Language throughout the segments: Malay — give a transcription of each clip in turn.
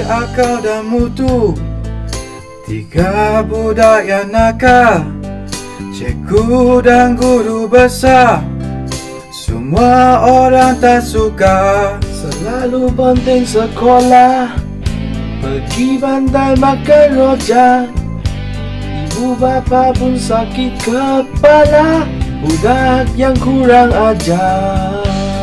Ah Kao dan Muthu, tiga budak yang nakal. Cikgu dan guru besar, semua orang tak suka. Selalu penting sekolah, pergi bandai makan rojak. Ibu bapa pun sakit kepala, budak yang kurang ajar.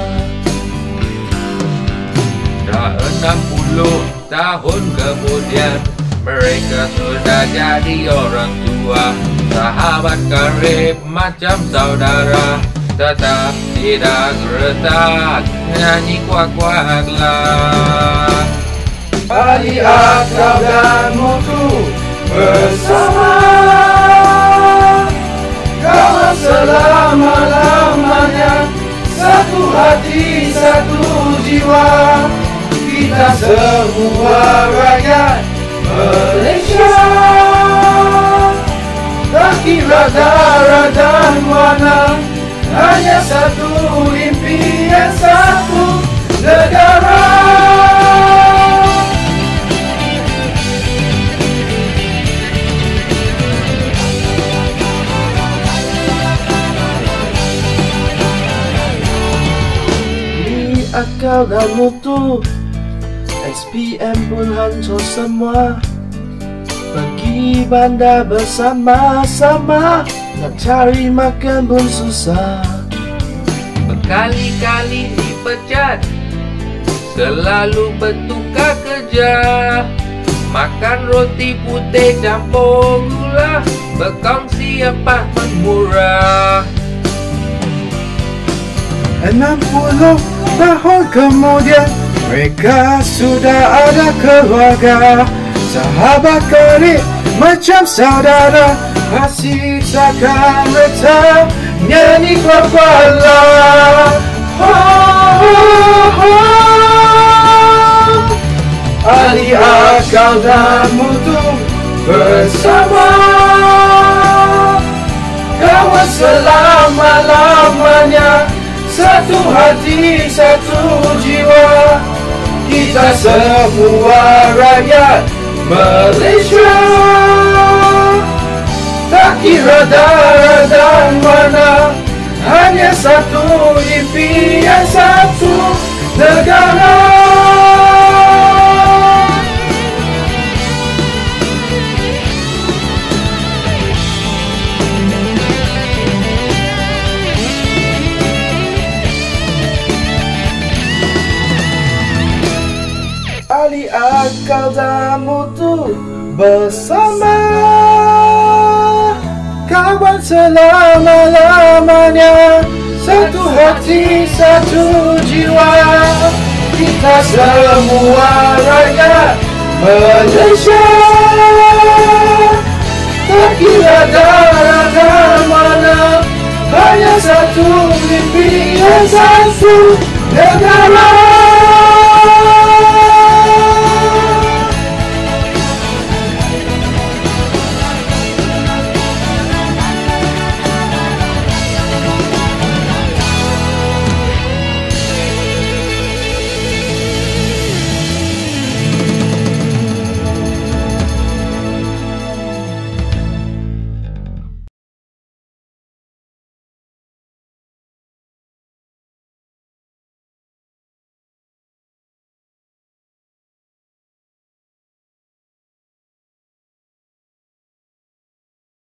Dah 60 tahun kemudian, mereka sudah jadi orang tua. Sahabat karib macam saudara, tetap tidak retak, nyanyi kuak-kuaklah. Hari Ah Kao dan Muthu bersama, kawan selama-lamanya, satu hati, satu jiwa. Kita semua rakyat Malaysia, tak kira darah dan warna, hanya satu impian, satu negara. Ah Kao dan Muthu, SPM pun hancur semua. Pergi bandar bersama-sama, nak cari makan pun susah. Berkali-kali dipecat, selalu bertukar kerja. Makan roti putih campur gula, berkongsi apartmen murah. 60 tahun kemudian, mereka sudah ada keluarga. Sahabat karib macam saudara, kasih takkan retak, nyanyi kuat-kuatlah. Hari Ah Kao dan Muthu bersama, kawan selama-lamanya, satu hati, satu jiwa. Kita semua rakyat Malaysia, tak kira darah dan warna, hanya satu impian, satu negara. Hari Ah Kao dan Muthu bersama, kawan selama-lamanya, satu hati, satu jiwa. Kita semua rakyat Malaysia, tak kira darah dan mana, hanya satu impian, satu negara.